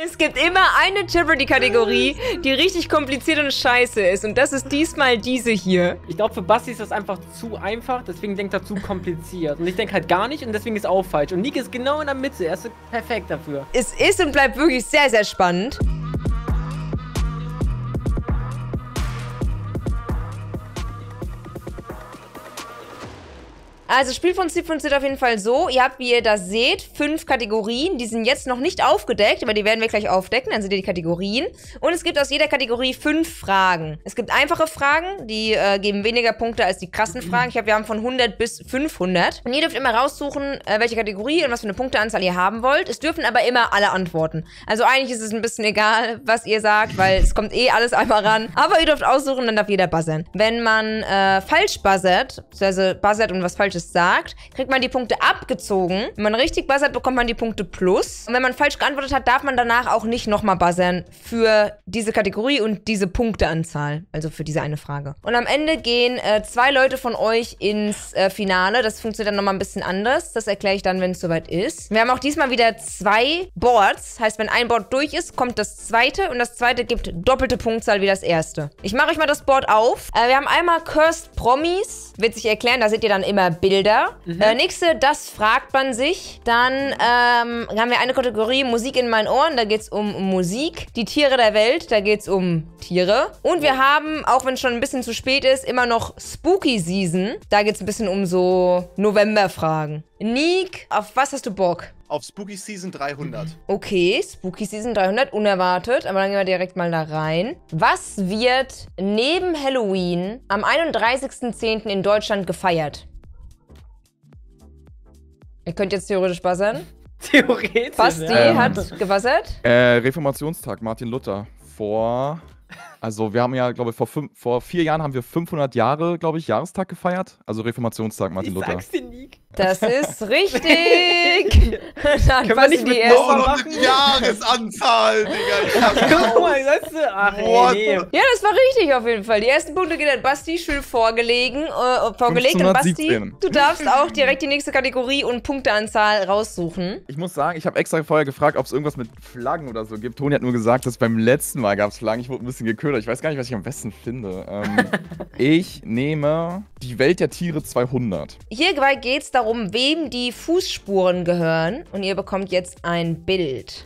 Es gibt immer eine Jeopardy-Kategorie, die richtig kompliziert und scheiße ist. Und das ist diesmal diese hier. Ich glaube, für Basti ist das einfach zu einfach, deswegen denkt er zu kompliziert. Und ich denke halt gar nicht und deswegen ist auch falsch. Und Nick ist genau in der Mitte, er ist perfekt dafür. Es ist und bleibt wirklich sehr, sehr spannend. Also Spielprinzip funktioniert auf jeden Fall so, ihr habt, wie ihr das seht, 5 Kategorien, die sind jetzt noch nicht aufgedeckt, aber die werden wir gleich aufdecken, dann seht ihr die Kategorien. Und es gibt aus jeder Kategorie 5 Fragen. Es gibt einfache Fragen, die geben weniger Punkte als die krassen Fragen. Wir haben von 100 bis 500. Und ihr dürft immer raussuchen, welche Kategorie und was für eine Punkteanzahl ihr haben wollt. Es dürfen aber immer alle antworten. Also eigentlich ist es ein bisschen egal, was ihr sagt, weil es kommt eh alles einmal ran. Aber ihr dürft aussuchen, dann darf jeder buzzern. Wenn man falsch buzzert, beziehungsweise buzzert und was Falsches sagt, kriegt man die Punkte abgezogen. Wenn man richtig buzzert, bekommt man die Punkte plus. Und wenn man falsch geantwortet hat, darf man danach auch nicht nochmal buzzern für diese Kategorie und diese Punkteanzahl. Also für diese eine Frage. Und am Ende gehen 2 Leute von euch ins Finale. Das funktioniert dann nochmal ein bisschen anders. Das erkläre ich dann, wenn es soweit ist. Wir haben auch diesmal wieder 2 Boards. Heißt, wenn ein Board durch ist, kommt das zweite. Und das zweite gibt doppelte Punktzahl wie das erste. Ich mache euch mal das Board auf. Wir haben einmal Cursed Promis. Wird sich erklären, da seht ihr dann immer Bilder. Nächste, das fragt man sich. Dann haben wir eine Kategorie Musik in meinen Ohren. Da geht es um Musik. Die Tiere der Welt, da geht es um Tiere. Und wir haben, auch wenn es schon ein bisschen zu spät ist, immer noch Spooky Season. Da geht es ein bisschen um so Novemberfragen. Nick, auf was hast du Bock? Auf Spooky Season 300. Okay, Spooky Season 300, unerwartet. Aber dann gehen wir direkt mal da rein. Was wird neben Halloween am 31.10. in Deutschland gefeiert? Ihr könnt jetzt theoretisch buzzern. Theoretisch, Basti hat gebuzzert. Reformationstag, Martin Luther. Also wir haben ja, glaube ich, vor 4 Jahren haben wir 500 Jahre, glaube ich, Jahrestag gefeiert. Also Reformationstag, Martin Luther. Sag's dir, Nick. Das ist richtig. Dann Können wir nicht mit Oh, noch eine Jahresanzahl, Digga. Guck mal, weißt du? Ach, nee. Ja, das war richtig auf jeden Fall. Die ersten Punkte gehen an Basti, schön vorgelegt. Und Basti, 1517. du darfst auch direkt die nächste Kategorie und Punkteanzahl raussuchen. Ich muss sagen, ich habe extra vorher gefragt, ob es irgendwas mit Flaggen oder so gibt. Toni hat nur gesagt, dass beim letzten Mal gab es Flaggen. Ich wurde ein bisschen geködert. Ich weiß gar nicht, was ich am besten finde. Ich nehme die Welt der Tiere 200. Hierbei geht es darum, wem die Fußspuren gehören. Und ihr bekommt jetzt ein Bild.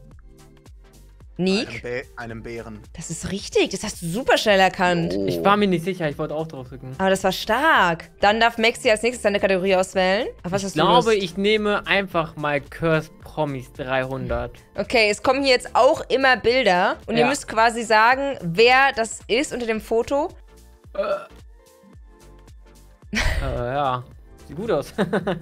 Nick? Einem Bären. Das ist richtig. Das hast du super schnell erkannt. Oh. Ich war mir nicht sicher, ich wollte auch drauf drücken. Aber das war stark. Dann darf Maxi als nächstes seine Kategorie auswählen. Auf was hast Ich du glaube, Lust? ich nehme einfach mal Cursed Promis 300. Okay, es kommen hier jetzt auch immer Bilder. Und ihr Ja. müsst quasi sagen, wer das ist unter dem Foto. Ja. Sieht gut aus.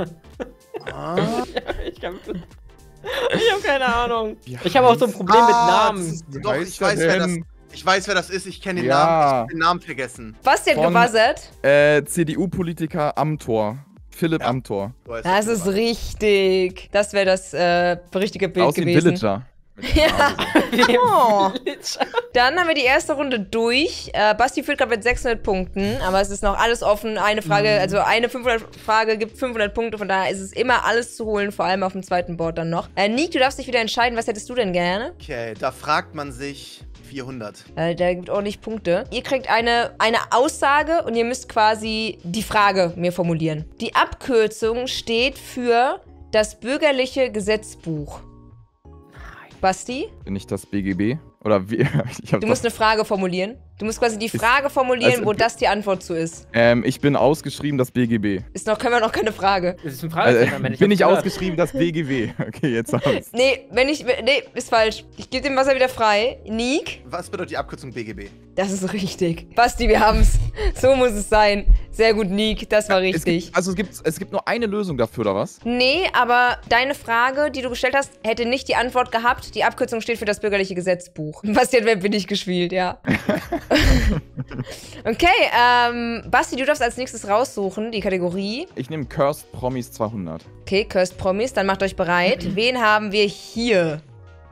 Ich habe keine Ahnung. Ich habe auch so ein Problem mit Namen. Doch, heißt ich weiß, der wer das, denn? ich weiß, wer das ist. Ich kenne den Ja. Namen. Ich hab den Namen vergessen. Basti hat Von- gebuzzert. CDU-Politiker Amthor. Philipp Amthor. So heißt Das der ist Mann. richtig. Das wäre das richtige Bild Aus dem gewesen. Villager. Ja. Oh. Dann haben wir die erste Runde durch. Basti führt gerade mit 600 Punkten, aber es ist noch alles offen. Eine Frage, also eine 500-Frage gibt 500 Punkte, von daher ist es immer alles zu holen, vor allem auf dem zweiten Board dann noch. Nick, du darfst dich wieder entscheiden, was hättest du denn gerne? Okay, da fragt man sich 400. Der gibt ordentlich Punkte. Ihr kriegt eine Aussage und ihr müsst quasi die Frage mir formulieren. Die Abkürzung steht für das bürgerliche Gesetzbuch. Basti, Bin ich das BGB? Oder wie? Ich hab du musst eine Frage formulieren. Du musst quasi die Frage formulieren, also- wo das die Antwort zu ist. Ich bin ausgeschrieben, das BGB. Können wir noch keine Frage. Das ist ein Fragezeichen am Ende. Bin ich hab's ausgeschrieben, das BGB? Okay, jetzt habe ich's. Nee, ist falsch. Ich gebe dem Wasser wieder frei. Nick, Was bedeutet die Abkürzung BGB? das ist richtig. Basti, wir haben's. So muss es sein. Sehr gut, Nick, das war richtig. Es gibt nur eine Lösung dafür, oder was? Nee, aber deine Frage, die du gestellt hast, hätte nicht die Antwort gehabt. Die Abkürzung steht für das bürgerliche Gesetzbuch. Basti hat Wer bin ich gespielt, ja. Okay, Basti, du darfst als nächstes raussuchen, die Kategorie. Ich nehme Cursed Promis 200. Okay, Cursed Promis, dann macht euch bereit. Wen haben wir hier?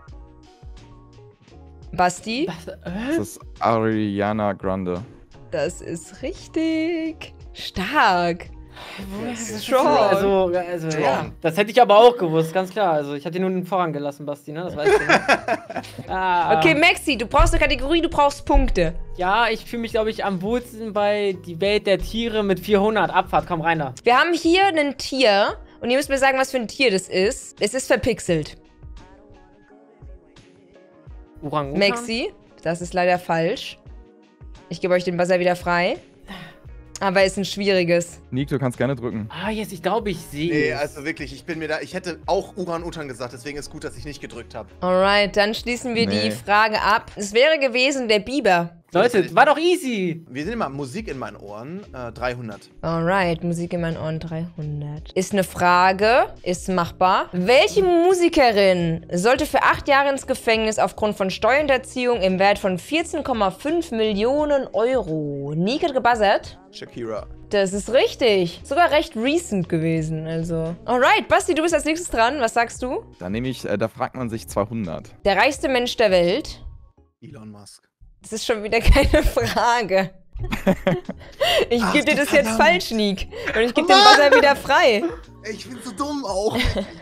Basti? Das ist Ariana Grande. Das ist richtig. Stark. Strong. Also Strong. ja. Das hätte ich aber auch gewusst, ganz klar. Also ich hatte dir nur den Vorrang gelassen, Basti, ne? Das weißt du. Ne? Okay, Maxi, du brauchst eine Kategorie, du brauchst Punkte. Ja, ich fühle mich, glaube ich, am wohlsten bei Die Welt der Tiere mit 400. Abfahrt, komm rein da. Wir haben hier ein Tier und ihr müsst mir sagen, was für ein Tier das ist. Es ist verpixelt. Orang-Utan? Maxi, das ist leider falsch. Ich gebe euch den Buzzer wieder frei. Aber ist ein schwieriges. Nick, du kannst gerne drücken. Ah, jetzt, ich glaube, ich sehe Nee, es. also wirklich, ich hätte auch Uran-Utan gesagt, deswegen ist gut, dass ich nicht gedrückt habe. Alright, dann schließen wir die Frage ab. Es wäre gewesen der Biber. Leute, war doch easy. Wir sind immer Musik in meinen Ohren, 300. Alright, Musik in meinen Ohren 300. Ist eine Frage, ist machbar. Welche Musikerin sollte für 8 Jahre ins Gefängnis aufgrund von Steuerhinterziehung im Wert von 14,5 Millionen Euro? Nick hat gebuzzert. Shakira. Das ist richtig. Sogar recht recent gewesen, also. Alright, Basti, du bist als nächstes dran. Was sagst du? Da nehme ich, da fragt man sich 200. Der reichste Mensch der Welt. Elon Musk. Das ist schon wieder keine Frage. Ich Ach, gebe dir du das jetzt verdammt. falsch, Nick. Und ich gebe den Buzzer wieder frei. Ich bin so dumm auch.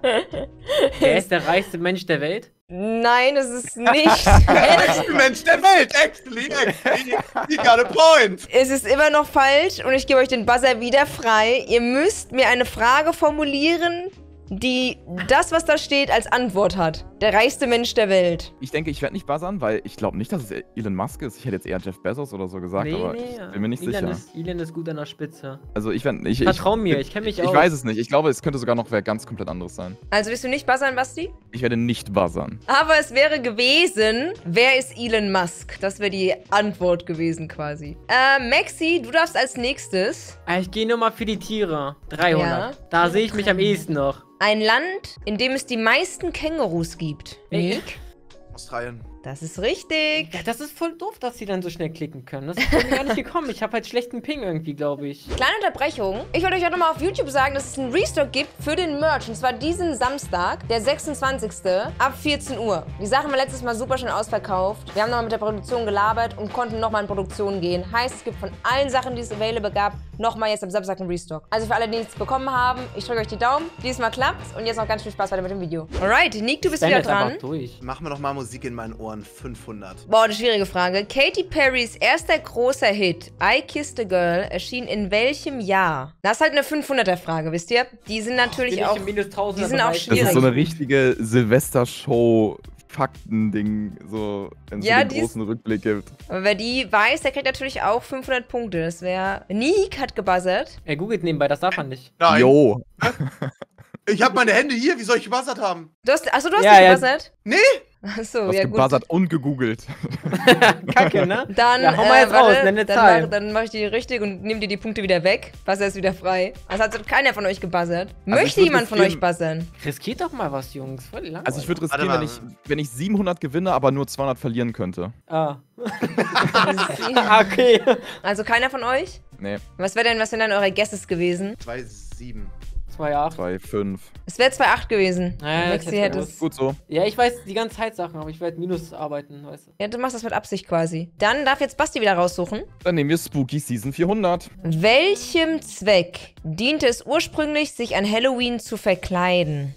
Wer ist der reichste Mensch der Welt? Nein, das ist nicht. Reichste Mensch der Welt, actually. You got a point. Es ist immer noch falsch und ich gebe euch den Buzzer wieder frei. Ihr müsst mir eine Frage formulieren, die das, was da steht, als Antwort hat. Der reichste Mensch der Welt. Ich denke, ich werde nicht buzzern, weil ich glaube nicht, dass es Elon Musk ist. Ich hätte jetzt eher Jeff Bezos oder so gesagt, aber ich bin mir nicht sicher. Elon ist gut an der Spitze. Also ich werde Vertrau mir, ich kenne mich aus. Ich weiß es nicht. Ich glaube, es könnte sogar noch wer ganz komplett anderes sein. Also willst du nicht buzzern, Basti? Ich werde nicht buzzern. Aber es wäre gewesen, wer ist Elon Musk? Das wäre die Antwort gewesen quasi. Maxi, du darfst als nächstes. Ich gehe nur mal für die Tiere. 300. Ja. Da sehe ich mich am ehesten noch. Ein Land, in dem es die meisten Kängurus gibt. Nick? Australien. Das ist richtig. Ja, das ist voll doof, dass sie dann so schnell klicken können. Das ist mir gar nicht gekommen. Ich habe halt schlechten Ping irgendwie, glaube ich. Kleine Unterbrechung. Ich wollte euch auch nochmal auf YouTube sagen, dass es einen Restock gibt für den Merch. Und zwar diesen Samstag, der 26. ab 14 Uhr. Die Sachen waren letztes Mal super schnell ausverkauft. Wir haben nochmal mit der Produktion gelabert und konnten nochmal in Produktion gehen. Heißt, es gibt von allen Sachen, die es available gab, nochmal jetzt am Samstag einen Restock. Also für alle, die nichts bekommen haben, ich drücke euch die Daumen. Diesmal klappt's. Und jetzt noch ganz viel Spaß weiter mit dem Video. Alright, Nick, du bist Stan wieder jetzt einfach dran. durch. Machen wir noch mal Musik in meinen Ohren, 500. Boah, eine schwierige Frage. Katy Perrys erster großer Hit, I Kissed a Girl, erschien in welchem Jahr? Das ist halt eine 500er-Frage, wisst ihr? Die sind natürlich Bin ich auch... im minus 1000er die sind auch Bereich. schwierig. Das ist so eine richtige Silvester-Show-Fakten-Ding, so, wenn es Ja, so die den ist- großen Rückblick gibt. Aber wer die weiß, der kriegt natürlich auch 500 Punkte. Das wäre... Nick hat gebuzzert. Er googelt nebenbei, das darf man nicht. Nein, Jo. ich habe meine Hände hier, wie soll ich gebuzzert haben? Achso, du hast Ja, nicht ja. gebuzzert? Nee. Achso, Du hast ja gut. gebuzzert und gegoogelt. Kacke, ne? Dann, Ja, hau mal jetzt raus, nenn eine Zahl. dann mach ich die richtig und nehme dir die Punkte wieder weg. Buzzer ist wieder frei. Also hat keiner von euch gebuzzert. ich Möchte würd jemand von euch riskieren- buzzern? Riskiert doch mal was, Jungs. Voll langweilig. Also ich würde riskieren, Warte wenn ich 700 gewinne, aber nur 200 verlieren könnte. Ah. Okay. Also keiner von euch? Nee, Was wären denn eure Guesses gewesen? 2,7. 2,8. 2,5. Es wäre 2,8 gewesen. Ja, Maxi das hätte hätte gewusst. es. Gut so. Ja, ich weiß die ganze Zeit Sachen, aber ich werde Minus arbeiten, weißt du. Ja, du machst das mit Absicht quasi. Dann darf jetzt Basti wieder raussuchen. Dann nehmen wir Spooky Season 400. Welchem Zweck diente es ursprünglich, sich an Halloween zu verkleiden?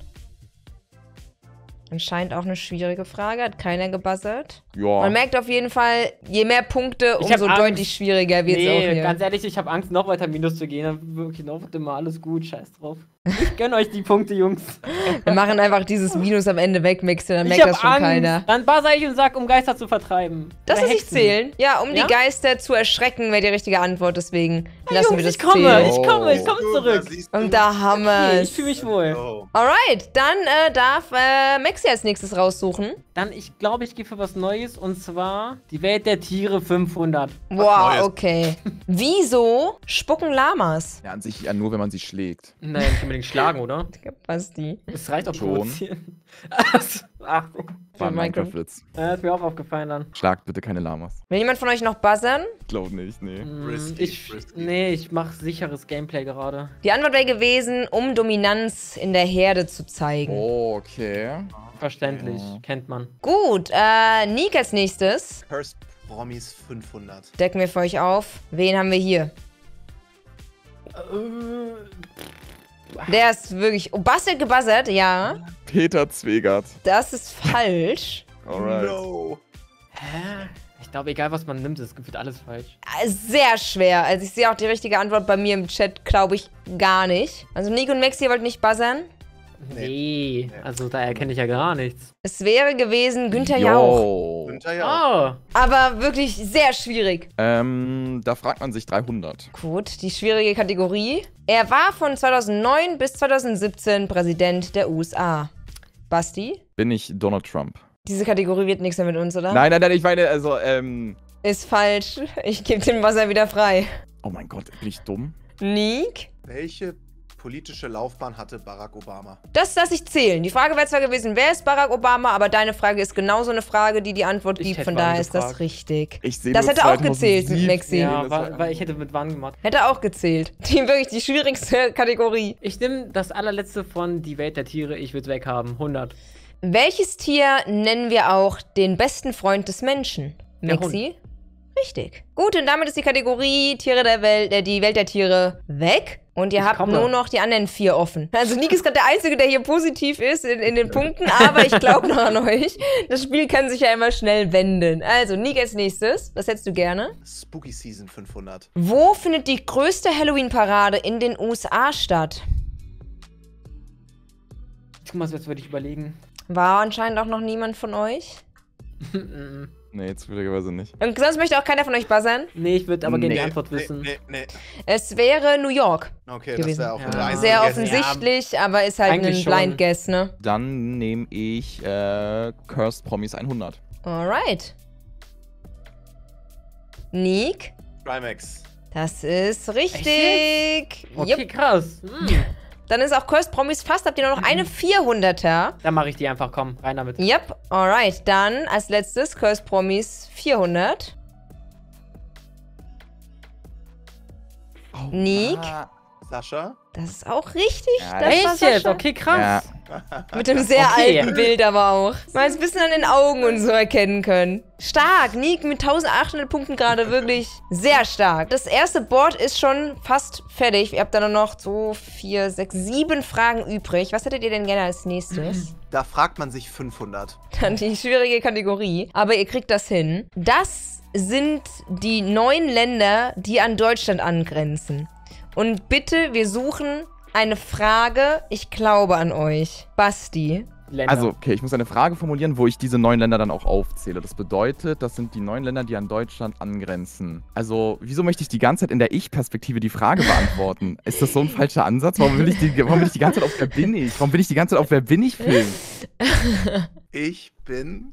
Anscheinend auch eine schwierige Frage, hat keiner gebuzzert. Ja. Man merkt auf jeden Fall, je mehr Punkte, Ich hab umso Angst. deutlich schwieriger wird es auch Nee, hier. ganz ehrlich, ich habe Angst, noch weiter Minus zu gehen. Dann wirklich noch wird immer alles gut, scheiß drauf. Ich gönn euch die Punkte, Jungs. Wir machen einfach dieses Minus am Ende weg, Mixer, dann Ich merkt hab das schon Angst. keiner. Dann buzzer ich und sag, um Geister zu vertreiben. Das Oder ist nicht Hexen. zählen. Ja, um Ja? die Geister zu erschrecken, wäre die richtige Antwort. Deswegen lassen wir Jungs, das ich komme, zählen. ich komme zurück. Und da haben wir Nee, es. ich fühle mich wohl. Oh. Alright, dann darf Maxi als nächstes raussuchen. Dann, ich glaube, ich gehe für was Neues und zwar die Welt der Tiere 500. Wow, Neues. okay. Wieso spucken Lamas? Ja, an sich ja nur, wenn man sie schlägt. Nein, nicht unbedingt schlagen, oder? Basti. Es reicht auch Schon. provozieren. Ach, War ein Minecraft. Minecraft-Witz. ist mir auch aufgefallen dann. Schlagt bitte keine Lamas. Will jemand von euch noch buzzern? Ich glaube nicht, nee. Risky, risky. Nee, ich mache sicheres Gameplay gerade. Die Antwort wäre gewesen, um Dominanz in der Herde zu zeigen. Oh, okay. Verständlich, Ja. kennt man. Gut, Nick als nächstes. Cursed Promis 500. Decken wir für euch auf. Wen haben wir hier? Der ist wirklich... Oh, Basti hat gebuzzert, ja. Peter Zwegert. Das ist falsch. Alright. No. Hä? Ich glaube, egal was man nimmt, ist gefühlt alles falsch. Sehr schwer. Also ich sehe auch die richtige Antwort bei mir im Chat, glaube ich, gar nicht. Also Nico und Maxi, ihr wollt nicht buzzern? Nee, also da erkenne ich ja gar nichts. Es wäre gewesen Günther Jauch. Yo. Günther Jauch. Oh, Aber wirklich sehr schwierig. Da fragt man sich 300. Gut, die schwierige Kategorie. Er war von 2009 bis 2017 Präsident der USA. Basti? Bin ich Donald Trump? Diese Kategorie wird nichts mehr mit uns, oder? Nein, ich meine, also, Ist falsch. Ich gebe den Buzzer wieder frei. oh mein Gott, bin ich dumm? Nick? Welche politische Laufbahn hatte Barack Obama? Das lasse ich zählen. Die Frage wäre zwar gewesen, wer ist Barack Obama, aber deine Frage ist genauso eine Frage, die die Antwort Ich gibt. hätte Von wann daher ist das gefragt. richtig. Ich sehe Das nur hätte auch gezählt mit 2007. Maxi. ja, weil ich hätte mit wann gemacht. Hätte auch gezählt. Wirklich die schwierigste Kategorie. Ich nehme das allerletzte von Die Welt der Tiere, ich würde es weghaben. 100. Welches Tier nennen wir auch den besten Freund des Menschen? Der Maxi? Richtig. Gut, und damit ist die Kategorie Tiere der Welt, die Welt der Tiere weg. Und ihr Ich habt komme. nur noch die anderen 4 offen. Also Nick ist gerade der Einzige, der hier positiv ist in den Punkten, aber ich glaube noch an euch. Das Spiel kann sich ja immer schnell wenden. Also, Nick als nächstes. Was hättest du gerne? Spooky Season 500. Wo findet die größte Halloween-Parade in den USA statt? Guck mal, jetzt würde ich überlegen. War anscheinend auch noch niemand von euch. Nee, zufälligerweise nicht. Und sonst möchte auch keiner von euch buzzern. Nee, ich würde aber gerne die Nee, Antwort wissen. Nee. Es wäre New York. Okay, Gewesen. das wäre auch Ja. der einzige Sehr Guess. offensichtlich, aber ist halt Eigentlich ein schon. Blind Guess, ne? Dann nehme ich Cursed Promis 100. Alright. Nick, Trimax. das ist richtig. Okay, Jupp. krass. Dann ist auch Cursed Promis fast. Habt ihr nur noch eine 400er? Dann mache ich die einfach, komm, rein damit. Yep, alright. Dann als letztes Cursed Promis 400. Nick, Sascha. das ist auch richtig. Ja, das war Echt jetzt? Sascha. Okay, krass. Mit dem sehr Okay. alten Bild aber auch. Man es ein bisschen an den Augen und so erkennen können. Stark. Nick mit 1800 Punkten gerade wirklich sehr stark. Das erste Board ist schon fast fertig. Ihr habt da nur noch 2, 4, 6, 7 Fragen übrig. Was hättet ihr denn gerne als nächstes? Da fragt man sich 500. Dann die schwierige Kategorie. Aber ihr kriegt das hin. Das sind die 9 Länder, die an Deutschland angrenzen. Und bitte, wir suchen eine Frage. Ich glaube an euch. Basti. Länder. Also, okay, ich muss eine Frage formulieren, wo ich diese 9 Länder dann auch aufzähle. Das bedeutet, das sind die 9 Länder, die an Deutschland angrenzen. Also, wieso möchte ich die ganze Zeit in der Ich-Perspektive die Frage beantworten? Ist das so ein falscher Ansatz? Warum will ich die ganze Zeit auf Wer bin ich? Warum bin ich die ganze Zeit auf Wer bin ich filmen? Ich bin...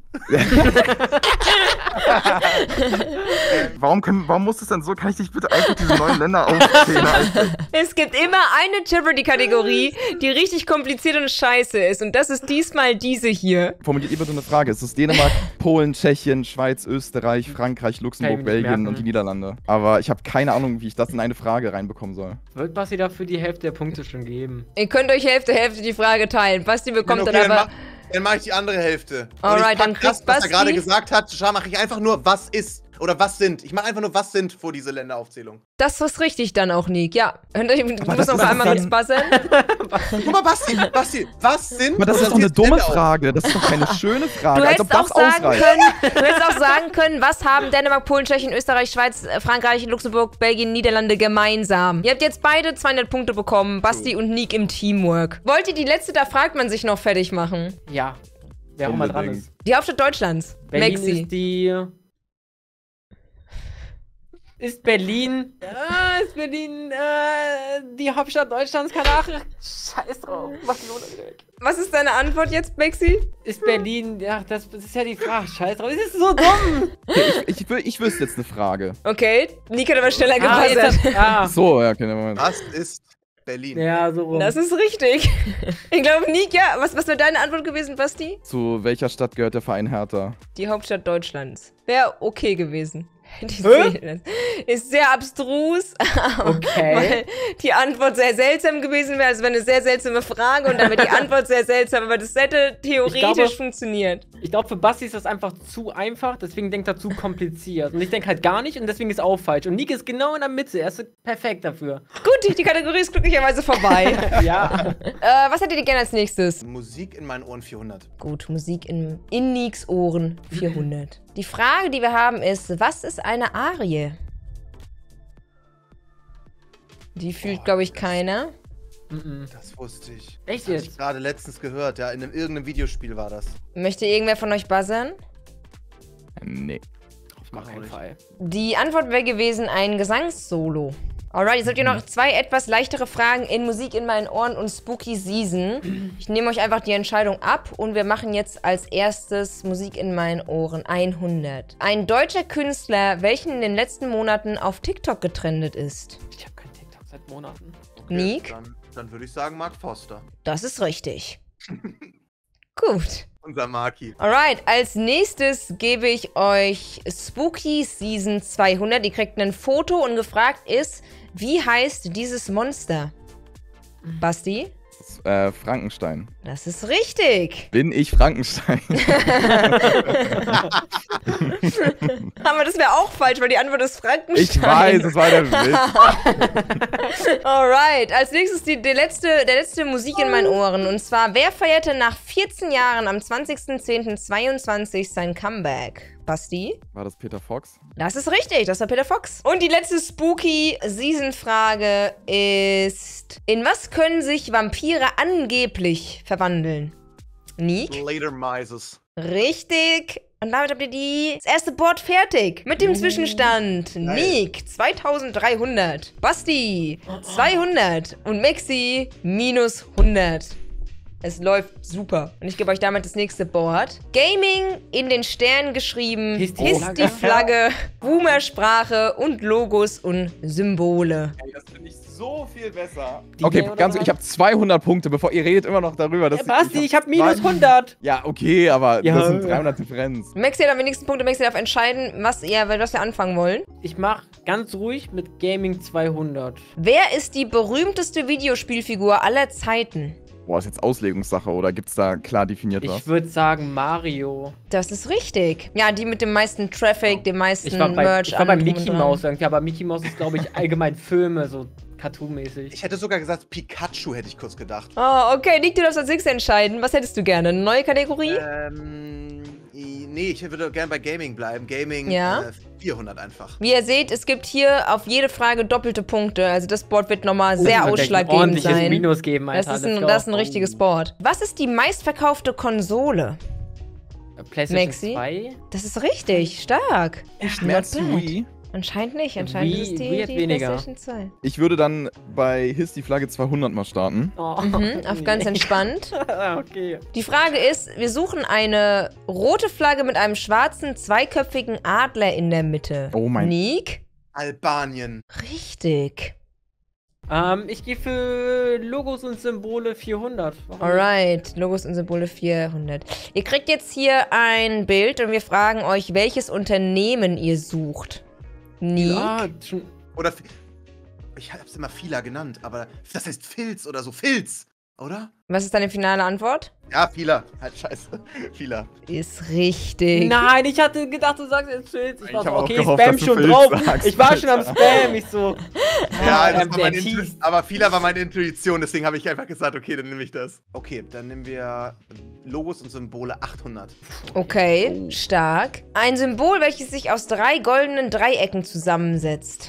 Warum muss das denn so? Kann ich nicht bitte einfach diese 9 Länder aufzählen? Alter? Es gibt immer eine Jeopardy-Kategorie, die richtig kompliziert und scheiße ist. Und das ist diesmal diese hier. Formuliert ihr bitte eine Frage. Ist es Dänemark, Polen, Tschechien, Schweiz, Österreich, Frankreich, Luxemburg, Kann ich mir nicht Belgien merken. und die Niederlande? Aber ich habe keine Ahnung, wie ich das in eine Frage reinbekommen soll. Wird Basti dafür die Hälfte der Punkte schon geben? Ihr könnt euch Hälfte die Frage teilen. Basti bekommt Okay, dann aber... dann mache ich die andere Hälfte. Alright, und ich dann pack das, kriegt was er Basti- gerade gesagt hat, mache ich einfach nur, was ist. Oder was sind. Ich mache einfach nur, was sind vor diese Länderaufzählung. Das ist richtig dann auch, Nick. Ja. Und du musst das noch ist einmal dann- mit buzzern. Guck mal, Basti, was sind... Aber das ist und doch eine jetzt dumme Länder auf. Frage. Das ist doch keine schöne Frage. Du Als ob hättest, das auch sagen ausreicht. können, du hättest auch sagen können, was haben Dänemark, Polen, Tschechien, Österreich, Schweiz, Frankreich, Luxemburg, Belgien, Niederlande gemeinsam. Ihr habt jetzt beide 200 Punkte bekommen. Basti und Nick im Teamwork. Wollt ihr die letzte, da fragt man sich noch, fertig machen? Ja. Wer auch immer dran Unbedingt. ist. Die Hauptstadt Deutschlands. Berlin Maxi. ist die... Ist Berlin... ist Berlin die Hauptstadt Deutschlands? Keine Ahnung. Scheiß drauf. Mach die Note wieder weg. Was ist deine Antwort jetzt, Maxi? Ist Berlin... Ja, das ist ja die Frage. Scheiß drauf. Das ist so dumm. Okay, ich wüsste jetzt eine Frage. Okay, Nick hat aber schneller Ah, gebuzzert. jetzt hat, So, ja, okay, Moment. Was ist Berlin? ja, so rum. Das ist richtig. Ich glaube, Nick, ja. Was wäre deine Antwort gewesen, Basti? Zu welcher Stadt gehört der Verein Hertha? Die Hauptstadt Deutschlands. Wäre okay gewesen. Die Hä? ist sehr abstrus, Okay. weil die Antwort sehr seltsam gewesen wäre. Also wäre eine sehr seltsame Frage und dann wäre die Antwort sehr seltsam, aber das hätte theoretisch Ich glaube- funktioniert. Ich glaube, für Basti ist das einfach zu einfach, deswegen denkt er zu kompliziert. Und ich denke halt gar nicht und deswegen ist auch falsch. Und Nick ist genau in der Mitte, er ist perfekt dafür. Gut, die Kategorie ist glücklicherweise vorbei. Ja. Was hättet ihr gerne als nächstes? Musik in meinen Ohren 400. Gut, Musik in Nicks Ohren 400. Die Frage, die wir haben, ist, was ist eine Arie? Die fühlt, glaube ich, keiner. Das wusste ich. Echt Das hab jetzt? ich gerade letztens gehört, ja. In irgendeinem Videospiel war das. Möchte irgendwer von euch buzzern? Nee. Auf gar keinen nicht. Fall. Die Antwort wäre gewesen, ein Gesangssolo. Alright, jetzt habt ihr noch 2 etwas leichtere Fragen in Musik in meinen Ohren und Spooky Season. Ich nehme euch einfach die Entscheidung ab und wir machen jetzt als erstes Musik in meinen Ohren 100. Ein deutscher Künstler, welchen in den letzten Monaten auf TikTok getrendet ist. Ich habe kein TikTok seit Monaten. Nick? Dann würde ich sagen Mark Foster. Das ist richtig. Gut. Unser Marki. Alright, als nächstes gebe ich euch Spooky Season 200. Ihr kriegt ein Foto und gefragt ist, wie heißt dieses Monster? Basti? Frankenstein. Das ist richtig. Bin ich Frankenstein? Aber das wäre auch falsch, weil die Antwort ist Frankenstein. Ich weiß, das war der Witz. Alright, als nächstes der letzte Musik in meinen Ohren. Und zwar, wer feierte nach 14 Jahren am 20.10.22 sein Comeback? Basti? War das Peter Fox? Das ist richtig, das war Peter Fox. Und die letzte Spooky-Season-Frage ist, in was können sich Vampire angeblich verwandeln? Nick? Later Mises. Richtig. Und damit habt ihr das erste Board fertig. Mit dem Zwischenstand. Nick, 2300. Basti, 200. Und Maxi, minus 100. Es läuft super. Und ich gebe euch damit das nächste Board. Gaming in den Sternen geschrieben. Hisst die Hisst Flagge. die Flagge. Boomersprache und Logos und Symbole. Ey, das finde ich so viel besser. Die Okay, Idee, oder ganz, was? ich habe 200 Punkte, bevor ihr redet immer noch darüber. Dass Basti, ich habe minus 100. Ja, okay, aber Ja. das sind 300 Differenz. Maxi hat am wenigsten Punkte. Maxi darf entscheiden, was wir anfangen wollen. Ich mach ganz ruhig mit Gaming 200. Wer ist die berühmteste Videospielfigur aller Zeiten? Boah, ist jetzt Auslegungssache oder gibt's da klar definiert was? Ich würde sagen Mario. Das ist richtig. Ja, die mit dem meisten Traffic, dem meisten Ich war bei Merch. Mickey allem drum und dran. Mouse irgendwie, aber Mickey Mouse ist, glaube ich, allgemein Filme, so Cartoon-mäßig. Ich hätte sogar gesagt, Pikachu hätte ich kurz gedacht. Oh, okay. Nick, du darfst als nächstes entscheiden. Was hättest du gerne? Eine neue Kategorie? Nee, ich würde gerne bei Gaming bleiben. Gaming Ja. 400 einfach. Wie ihr seht, es gibt hier auf jede Frage doppelte Punkte. Also das Board wird nochmal sehr Ich würd ausschlaggebend ein ordentliches sein. Minus geben, Alter. Das ist let's ein, go. das ist ein richtiges Board. Was ist die meistverkaufte Konsole? PlayStation Maxi? 2? Das ist richtig. Stark. Mehr Not als die bad. Wii. Anscheinend nicht. Anscheinend Wii- ist es Wii hat die weniger. PlayStation 2. Ich würde dann bei Hiss die Flagge 200 mal starten. Oh, Auf ganz entspannt. Okay. Die Frage ist, wir suchen eine rote Flagge mit einem schwarzen, zweiköpfigen Adler in der Mitte. Oh mein- Nick? Albanien. Richtig. Ich gehe für Logos und Symbole 400. Warum nicht? Alright, Logos und Symbole 400. Ihr kriegt jetzt hier ein Bild und wir fragen euch, welches Unternehmen ihr sucht. Nick? Ah, schon. Oder. Ich hab's immer Fila genannt, aber das heißt Filz oder so. Filz, oder? Was ist deine finale Antwort? Ja, Fila. Halt scheiße. Fila. Ist richtig. Nein, ich hatte gedacht, du sagst jetzt Filz. Ich war Ich so, hab auch okay, gehofft, Spam dass du schon Filz drauf. sagst, Ich war schon am Alter. Spam. Ich so. Ja, das war der meine teased. aber Fila war meine Intuition, deswegen habe ich einfach gesagt, okay, dann nehme ich das. Okay, dann nehmen wir Logos und Symbole 800. Okay, Oh. stark. Ein Symbol, welches sich aus 3 goldenen Dreiecken zusammensetzt.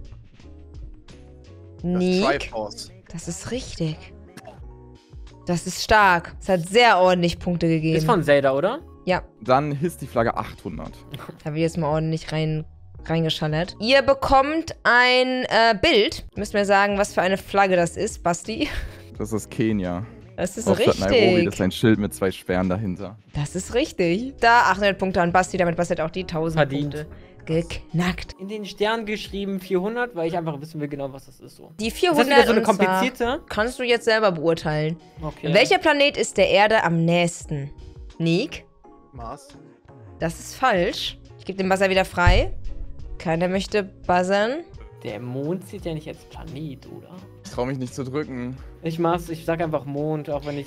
Das Nick? Triforce. Das ist richtig. Das ist stark. Es hat sehr ordentlich Punkte gegeben. Ist von Zelda, oder? Ja, Dann Hiss die Flagge 800. da habe ich jetzt mal ordentlich reingeschallert. Ihr bekommt ein Bild. Müsst mir sagen, was für eine Flagge das ist, Basti. Das ist Kenia. Das ist Hauptstadt Nairobi, das richtig. ist ein Schild mit 2 Sperren dahinter. Das ist richtig. Da 800 Punkte an Basti. Damit Basti hat auch die 1000 Verdient. Punkte geknackt. In den Sternen geschrieben 400, weil ich einfach wissen will genau, was das ist so. Die Ist das 400 wieder so eine und zwar komplizierte? kannst du jetzt selber beurteilen. Okay. Welcher Planet ist der Erde am nächsten? Nick? Mars. Das ist falsch. Ich gebe den Buzzer wieder frei. Keiner möchte buzzern. Der Mond zählt ja nicht als Planet, oder? Ich traue mich nicht zu drücken. Ich sag einfach Mond, auch wenn ich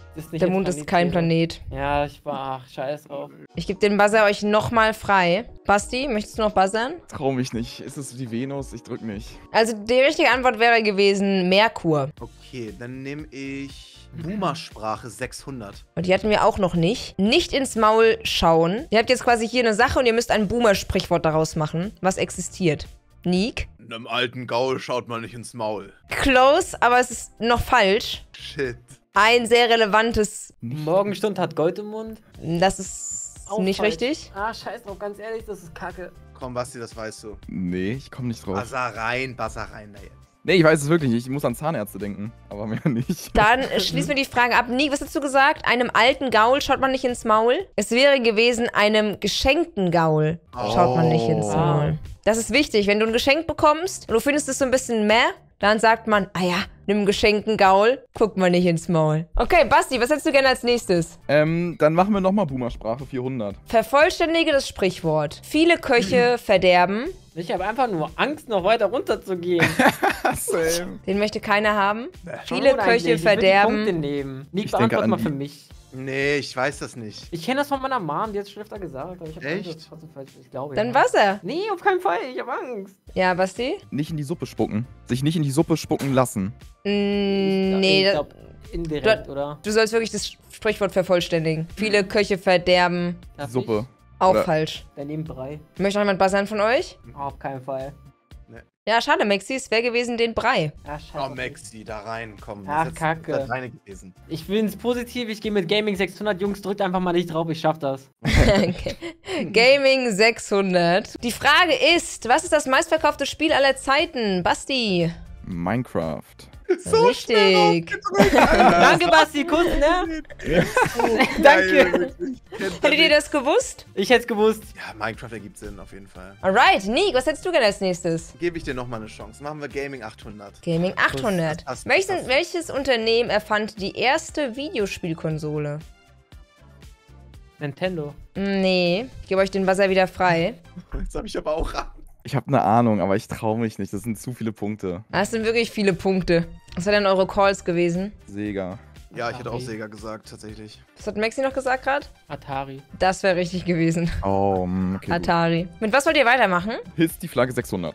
Das ist nicht Der jetzt Mond ist kein Planet. Planet. Ja, ich war. Ach, scheiß drauf. Ich gebe den Buzzer euch nochmal frei. Basti, möchtest du noch buzzern? Trau mich nicht. Ist es die Venus? Ich drück nicht. Also die richtige Antwort wäre gewesen Merkur. Okay, dann nehme ich Boomer-Sprache 600. Und die hatten wir auch noch nicht. Nicht ins Maul schauen. Ihr habt jetzt quasi hier eine Sache und ihr müsst ein Boomer-Sprichwort daraus machen, was existiert. Nick? Einem alten Gaul schaut man nicht ins Maul. Close, aber es ist noch falsch. Shit. Ein sehr relevantes, Morgenstund hat Gold im Mund. das ist Auch nicht falsch. richtig. Ah, scheiß drauf, ganz ehrlich, das ist kacke. Komm, Basti, das weißt du. Nee, ich komm nicht drauf. Buzzer rein da jetzt. Nee, ich weiß es wirklich nicht. Ich muss an Zahnärzte denken. Aber mehr nicht. Dann schließen wir die Frage ab. Nick, was hast du gesagt? Einem alten Gaul schaut man nicht ins Maul? Es wäre gewesen, einem geschenkten Gaul schaut man nicht ins Maul. Das ist wichtig. Wenn du ein Geschenk bekommst und du findest es so ein bisschen meh, dann sagt man, ah ja, nimm geschenkten Gaul, guck mal nicht ins Maul. Okay, Basti, was hättest du gerne als nächstes? Dann machen wir nochmal Boomer-Sprache 400. Vervollständige das Sprichwort. Viele Köche verderben. Ich habe einfach nur Angst, noch weiter runter zu gehen. Same. Den möchte keiner haben. Schon Viele eigentlich. Köche Ich will die Punkte verderben. nehmen. Nick, Ich denke beantwort an mal die- für mich. Nee, ich weiß das nicht. Ich kenne das von meiner Mom, die hat es schon öfter gesagt. Aber ich habe Echt? Angst, dass es trotzdem falsch ist. Ich glaube, Dann ja. was er? Nee, auf keinen Fall. Ich habe Angst. Ja, Basti? Nicht in die Suppe spucken. Sich nicht in die Suppe spucken lassen. Nee, Ich glaube, indirekt, oder? du sollst wirklich das Sprichwort vervollständigen. Viele Köche verderben. Darf Suppe. Auch Oder- falsch. Ich? Daneben Brei. Möchte noch jemand buzzern von euch? Auf keinen Fall. Ja, schade, Maxi. Es wäre gewesen den Brei. Ja, scheiße. Oh, Maxi, da rein, komm. Ach, Das ist Kacke. das reine gewesen. Ich will ins Positiv, ich gehe mit Gaming 600. Jungs, drückt einfach mal nicht drauf, ich schaff das. Gaming 600. Die Frage ist, was ist das meistverkaufte Spiel aller Zeiten? Basti. Minecraft. Richtig. Danke, Basti, Kuss, ne? Danke. Hättet ihr das gewusst? Ich hätte es gewusst. Ja, Minecraft ergibt Sinn, auf jeden Fall. Alright, Nick, was hättest du gerne als nächstes? Gebe ich dir nochmal eine Chance. Machen wir Gaming 800. Gaming 800. Das passt. Welches Unternehmen erfand die erste Videospielkonsole? Nintendo. Nee, ich gebe euch den Buzzer wieder frei. Jetzt habe ich aber auch ran. Ich habe eine Ahnung, aber ich traue mich nicht. Das sind zu viele Punkte. Das sind wirklich viele Punkte. Was wären denn eure Calls gewesen? Sega. Ja, ich hätte auch Sega gesagt, tatsächlich. Was hat Maxi noch gesagt gerade? Atari. Das wäre richtig gewesen. Oh, okay. Gut. Atari. Mit was wollt ihr weitermachen? Hiss die Flagge 600.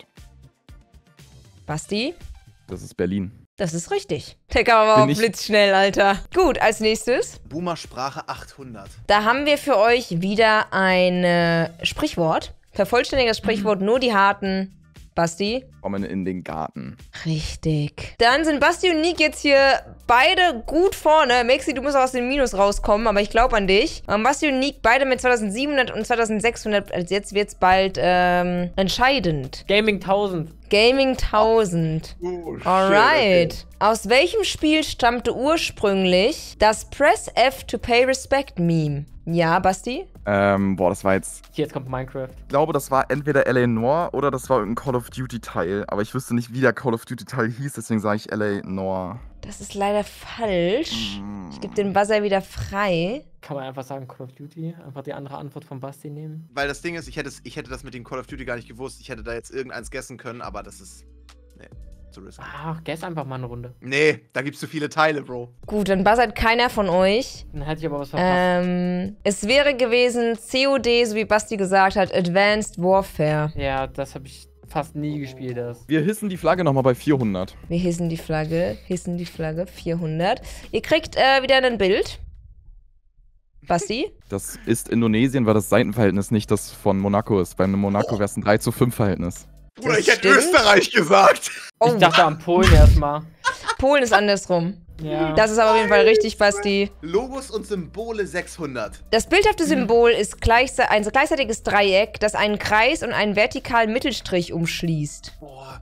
Basti? Das ist Berlin. Das ist richtig. Der kam aber auch Bin ich- blitzschnell, Alter. Gut, als nächstes. Boomer-Sprache 800. Da haben wir für euch wieder ein Sprichwort. Vervollständiges Sprichwort, nur die Harten. Basti? Kommen in den Garten. Richtig. Dann sind Basti und Nick jetzt hier beide gut vorne. Maxi, du musst aus dem Minus rauskommen, aber ich glaube an dich. Basti und Nick beide mit 2700 und 2600. Also jetzt wird's bald entscheidend. Gaming 1000. Gaming 1000. Oh, shit, Alright. Aus welchem Spiel stammte ursprünglich das Press F to Pay Respect Meme? Ja, Basti? Boah, das war jetzt. Jetzt kommt Minecraft. Ich glaube, das war entweder L.A. Noire oder das war irgendein Call of Duty-Teil. Aber ich wüsste nicht, wie der Call of Duty-Teil hieß, deswegen sage ich L.A. Noire. Das ist leider falsch. Ich gebe den Buzzer wieder frei. Kann man einfach sagen Call of Duty? Einfach die andere Antwort von Basti nehmen? Weil das Ding ist, ich hätte das mit dem Call of Duty gar nicht gewusst. Ich hätte da jetzt irgendeins guessen können, aber das ist. Nee, zu risky. Ach, guess einfach mal eine Runde. Nee, da gibt's zu viele Teile, Bro. Gut, dann buzzert keiner von euch. Dann hätte ich aber was verpasst. Es wäre gewesen COD, so wie Basti gesagt hat, Advanced Warfare. Ja, das habe ich fast nie gespielt, das. Wir hissen die Flagge nochmal bei 400. Wir hissen die Flagge, 400. Ihr kriegt wieder ein Bild. Basti? Das ist Indonesien, weil das Seitenverhältnis nicht das von Monaco ist. Bei Monaco wäre es ein 3:5-Verhältnis. Bruder, ich hätte stimmt. Österreich gesagt. Oh, Ich dachte an Polen erstmal. Polen ist andersrum. Ja. Das ist aber auf jeden Fall richtig, Basti. Logos und Symbole 600. Das bildhafte Symbol ist ein gleichseitiges Dreieck, das einen Kreis und einen vertikalen Mittelstrich umschließt. Boah,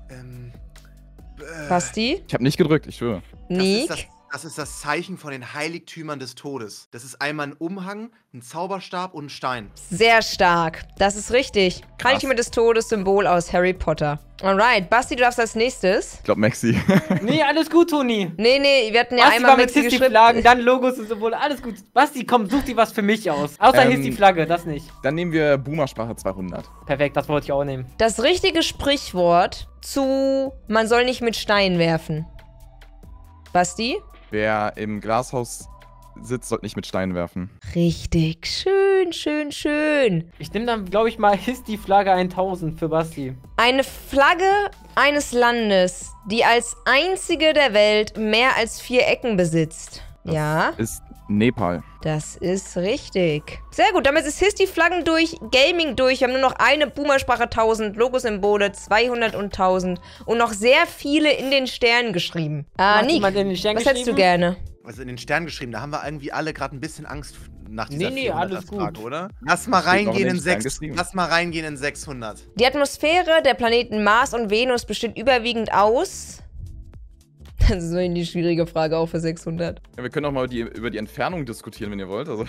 Basti? Ich habe nicht gedrückt, ich schwöre. Nick? Das ist das Zeichen von den Heiligtümern des Todes. Das ist einmal ein Umhang, ein Zauberstab und ein Stein. Sehr stark. Das ist richtig. Heiligtümer des Todes, Symbol aus Harry Potter. Alright, Basti, du darfst als nächstes. Ich glaube, Maxi. Nee, alles gut, Toni. Nee, wir hatten ja Basti einmal war mit Maxi geschrieben. Histi-Flaggen, dann Logos und Symbole, alles gut. Basti, komm, such dir was für mich aus. Außer Histi-Flagge, das nicht. Dann nehmen wir Boomer-Sprache 200. Perfekt, das wollte ich auch nehmen. Das richtige Sprichwort zu man soll nicht mit Steinen werfen. Basti? Wer im Glashaus sitzt, sollte nicht mit Steinen werfen. Richtig. Schön, schön, schön. Ich nehme dann, glaube ich, mal die Flagge 1000 für Basti. Eine Flagge eines Landes, die als einzige der Welt mehr als 4 Ecken besitzt. Das Ja, ist Nepal. das ist richtig. Sehr gut, damit ist Histi-Flaggen durch, Gaming durch. Wir haben nur noch eine Boomer-Sprache 1000, Logosymbole 200 und 1000 und noch sehr viele in den Sternen geschrieben. Hat Nick, jemand in den Stern was hättest du geschrieben? gerne? Also in den Stern geschrieben, da haben wir irgendwie alle gerade ein bisschen Angst nach dieser Nee, alles 400er-Frage, gut. oder? Lass mal Steht noch in reingehen den in Stern 6. geschrieben. Lass mal reingehen in 600. Die Atmosphäre der Planeten Mars und Venus besteht überwiegend aus... Das ist so eine schwierige Frage auch für 600. Ja, wir können auch mal über die Entfernung diskutieren, wenn ihr wollt. Also,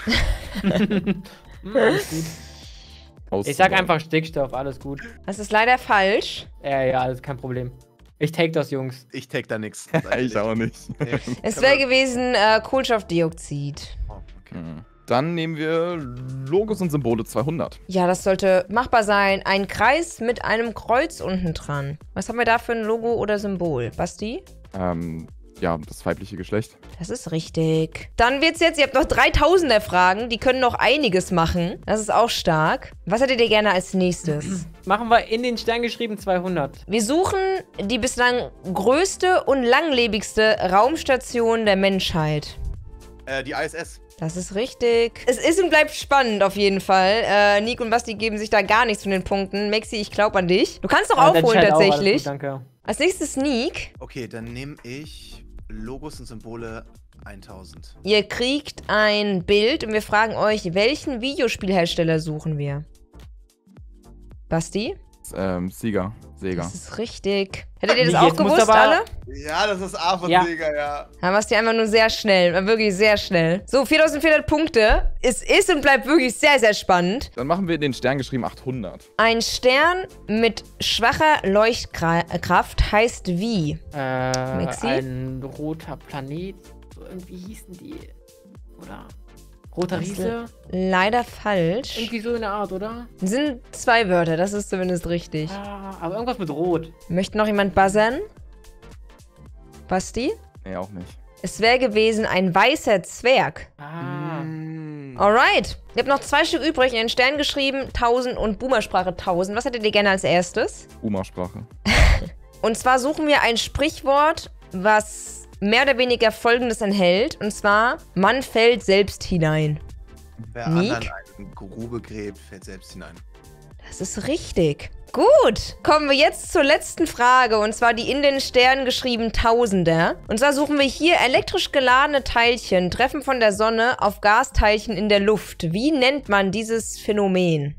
Alles gut. Ich sag einfach Stickstoff, alles gut. Das ist leider falsch. Ja, alles kein Problem. Ich take das, Jungs. Ich take da nichts. Ich auch nicht. Es wäre gewesen Kohlenstoffdioxid. Oh, okay. Dann nehmen wir Logos und Symbole 200. Ja, das sollte machbar sein. Ein Kreis mit einem Kreuz unten dran. Was haben wir da für ein Logo oder Symbol? Basti? Ja, das weibliche Geschlecht. Das ist richtig. Dann wird's jetzt, ihr habt noch 3000er Fragen. Die können noch einiges machen. Das ist auch stark. Was hättet ihr gerne als nächstes? Machen wir in den Stern geschrieben 200. Wir suchen die bislang größte und langlebigste Raumstation der Menschheit. Die ISS. Das ist richtig. Es ist und bleibt spannend auf jeden Fall. Nick und Basti geben sich da gar nichts von den Punkten. Maxi, ich glaube an dich. Du kannst doch aufholen tatsächlich. Danke. Als nächstes Nick. Okay, dann nehme ich Logos und Symbole 1000. Ihr kriegt ein Bild und wir fragen euch, welchen Videospielhersteller suchen wir? Basti? Sega. Das ist richtig. Hättet ihr das Nee, auch jetzt musst gewusst, du aber- alle? Ja, das ist A von Ja. Sega, ja. Dann warst du einfach nur sehr schnell. War wirklich sehr schnell. So, 4400 Punkte. Es ist und bleibt wirklich sehr, sehr spannend. Dann machen wir in den Stern geschrieben 800. Ein Stern mit schwacher Leuchtkraft heißt wie? Maxi? Ein roter Planet. So irgendwie hießen die. Oder? Roter Riese? Leider falsch. Irgendwie so in der Art, oder? Sind 2 Wörter, das ist zumindest richtig. Aber irgendwas mit Rot. Möchte noch jemand buzzern? Basti? Nee, auch nicht. Es wäre gewesen ein weißer Zwerg. Alright. Ihr habt noch 2 Stück übrig, in den Stern geschrieben, 1000 und Boomer-Sprache 1000. Was hättet ihr gerne als erstes? Uma-Sprache. Und zwar suchen wir ein Sprichwort, was mehr oder weniger Folgendes enthält. Und zwar, man fällt selbst hinein. Wer Nick? anderen eine Grube gräbt, fällt selbst hinein. Das ist richtig. Gut, kommen wir jetzt zur letzten Frage, und zwar die in den Sternen geschrieben Tausender. Und zwar suchen wir hier elektrisch geladene Teilchen, treffen von der Sonne auf Gasteilchen in der Luft. Wie nennt man dieses Phänomen?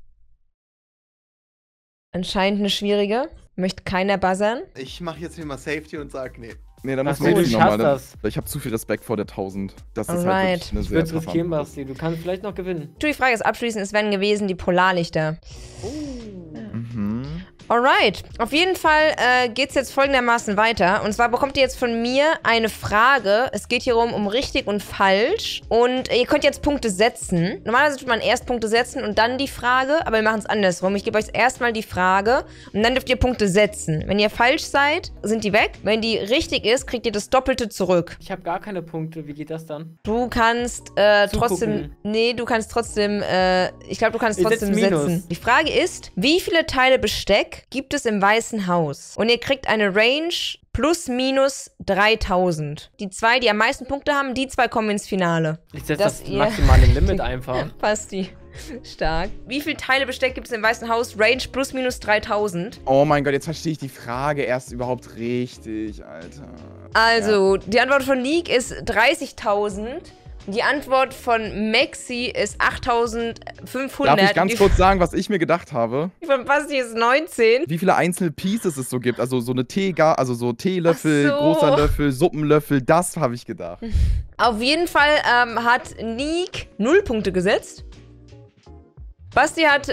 Anscheinend eine schwierige. Möchte keiner buzzern? Ich mache jetzt hier mal Safety und sag nee. Nee, da muss Ach man so, wirklich ich nochmal. hasse das. Ich habe zu viel Respekt vor der 1000. Das ist Alright. halt wirklich eine Ich sehr würde es taffe riskieren, Antwort. Basti. Du kannst vielleicht noch gewinnen. Ich tue die Frage jetzt abschließend. Es wären gewesen die Polarlichter. Mhm. Alright, auf jeden Fall geht's jetzt folgendermaßen weiter. Und zwar bekommt ihr jetzt von mir eine Frage. Es geht hier um richtig und falsch. Und ihr könnt jetzt Punkte setzen. Normalerweise tut man erst Punkte setzen und dann die Frage. Aber wir machen es andersrum. Ich gebe euch erstmal die Frage und dann dürft ihr Punkte setzen. Wenn ihr falsch seid, sind die weg. Wenn die richtig ist, kriegt ihr das Doppelte zurück. Ich habe gar keine Punkte. Wie geht das dann? Du kannst trotzdem... Nee, du kannst trotzdem... ich glaube, du kannst Ich setz trotzdem Minus. setzen. Die Frage ist, wie viele Teile Besteck gibt es im Weißen Haus? Und ihr kriegt eine Range plus minus 3000. Die 2, die am meisten Punkte haben, die 2 kommen ins Finale. Ich setze Dass das ihr- maximale Limit einfach. Basti. Stark. Wie viele Teile Besteck gibt es im Weißen Haus? Range plus minus 3000. Oh mein Gott, jetzt verstehe ich die Frage erst überhaupt richtig, Alter. Also, die Antwort von Nick ist 30.000. Die Antwort von Maxi ist 8.500. Darf ich ganz Die kurz sagen, was ich mir gedacht habe? von Basti ist 19. Wie viele einzelne Pieces es so gibt? Also so eine also so Teelöffel, Ach so. großer Löffel, Suppenlöffel, das habe ich gedacht. Auf jeden Fall hat Nick 0 Punkte gesetzt. Basti hat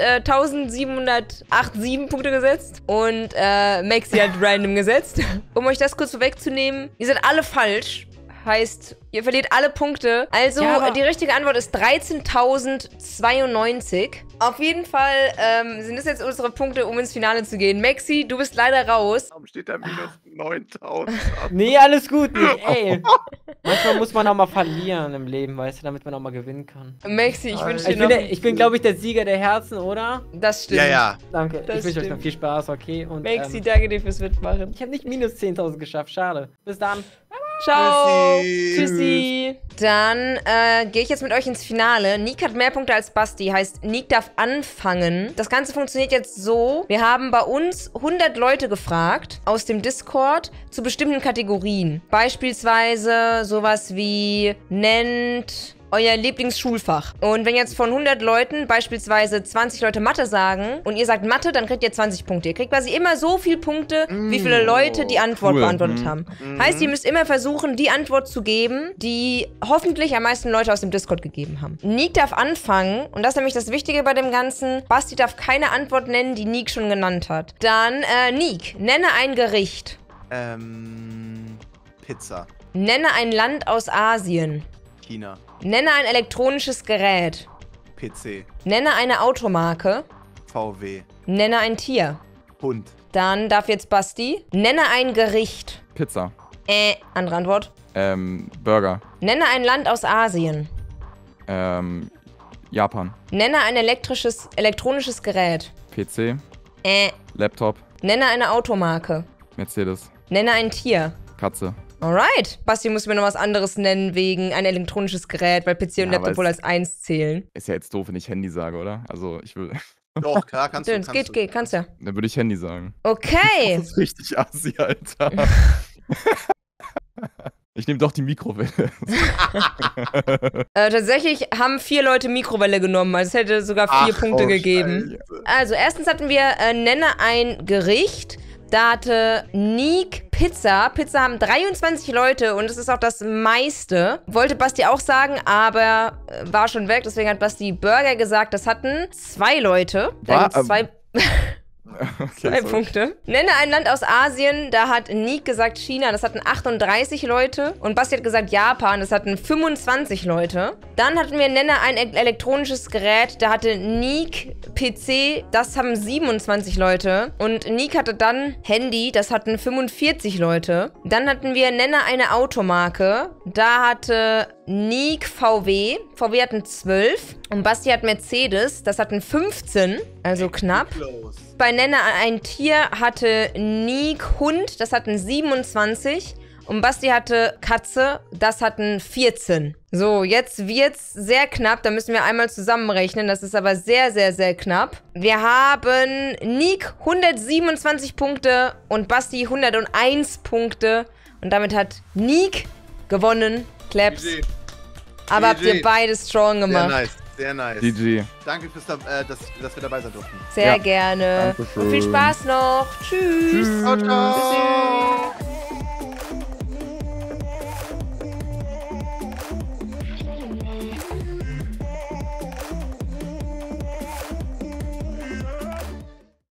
1787 Punkte gesetzt und Maxi hat random gesetzt. Um euch das kurz vorwegzunehmen, ihr seid alle falsch. heißt, ihr verliert alle Punkte. Also, Ja, aber- die richtige Antwort ist 13.092. Auf jeden Fall sind das jetzt unsere Punkte, um ins Finale zu gehen. Maxi, du bist leider raus. Warum steht da minus 9000? Nee, alles gut, Nick, ey. Manchmal muss man auch mal verlieren im Leben, weißt du, damit man auch mal gewinnen kann. Maxi, ich wünsche dir noch... Ich bin, glaube ich, der Sieger der Herzen, oder? Das stimmt. Ja, ja. Danke. Das ich wünsche euch noch stimmt. viel Spaß, okay? Und, Maxi, danke dir fürs Mitmachen. ich habe nicht minus 10.000 geschafft, schade. Bis dann. Ciao. Tschüssi. Tschüssi. Dann gehe ich jetzt mit euch ins Finale. Nick hat mehr Punkte als Basti, heißt Nick darf anfangen. Das Ganze funktioniert jetzt so. Wir haben bei uns 100 Leute gefragt aus dem Discord zu bestimmten Kategorien. Beispielsweise sowas wie nennt euer Lieblingsschulfach. Und wenn jetzt von 100 Leuten beispielsweise 20 Leute Mathe sagen und ihr sagt Mathe, dann kriegt ihr 20 Punkte. Ihr kriegt quasi immer so viele Punkte, wie viele Leute die Antwort Cool. beantwortet haben. Heißt, ihr müsst immer versuchen, die Antwort zu geben, die hoffentlich am meisten Leute aus dem Discord gegeben haben. Nick darf anfangen und das ist nämlich das Wichtige bei dem Ganzen. Basti darf keine Antwort nennen, die Nick schon genannt hat. Dann, Nick, nenne ein Gericht. Pizza. Nenne ein Land aus Asien. China. Nenne ein elektronisches Gerät. PC. Nenne eine Automarke. VW. Nenne ein Tier. Hund. Dann darf jetzt Basti. Nenne ein Gericht. Pizza. Andere Antwort. Burger. Nenne ein Land aus Asien. Japan. Nenne ein elektronisches Gerät. PC. Laptop. Nenne eine Automarke. Mercedes. Nenne ein Tier. Katze. Alright. Basti muss mir noch was anderes nennen wegen ein elektronisches Gerät, weil PC und Ja, Laptop aber wohl es- als 1 zählen. Ist ja jetzt doof, wenn ich Handy sage, oder? Also, ich will. Doch, klar, kannst du. Stimmt, geht, kannst ja. Dann würde ich Handy sagen. Okay. Das ist richtig assi, Alter. Ich nehme doch die Mikrowelle. Tatsächlich haben 4 Leute Mikrowelle genommen, also es hätte sogar 4 Punkte gegeben. Scheiße. Also, erstens hatten wir nenne ein Gericht. Da hatte Nick Pizza. Pizza haben 23 Leute und es ist auch das meiste. Wollte Basti auch sagen, aber war schon weg. Deswegen hat Basti Burger gesagt. Das hatten 2 Leute. Da gibt's 2 Okay, 2 Punkte. Nenne ein Land aus Asien. Da hat Nick gesagt China. Das hatten 38 Leute. Und Basti hat gesagt Japan. Das hatten 25 Leute. Dann hatten wir nenne ein elektronisches Gerät. Da hatte Nick PC. Das haben 27 Leute. Und Nick hatte dann Handy. Das hatten 45 Leute. Dann hatten wir nenne eine Automarke. Da hatte Nick VW. VW hatten 12. Und Basti hat Mercedes. Das hatten 15. Also knapp. Close. Bei Nenne ein Tier hatte Nick Hund, das hatten 27. Und Basti hatte Katze, das hatten 14. So, jetzt wird's sehr knapp, da müssen wir einmal zusammenrechnen. Das ist aber sehr, sehr, sehr knapp. Wir haben Nick 127 Punkte und Basti 101 Punkte. Und damit hat Nick gewonnen. Claps. GG. Aber habt ihr GG. beide strong Sehr gemacht. nice, sehr nice. GG. Danke fürs, dass wir dabei sein durften. Sehr Ja. gerne. Dankeschön. Und viel Spaß noch. Tschüss. Ciao, ciao. Tschüssi.